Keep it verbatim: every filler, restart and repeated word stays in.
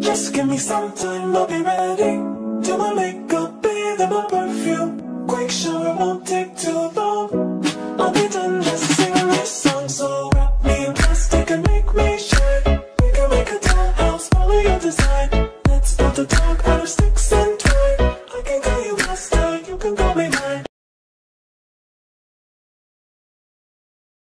Just give me some time, I'll be ready. Do my makeup, bathe in my perfume. Quick shower, won't take too long. I'll be done just singing this song. So wrap me in plastic and make me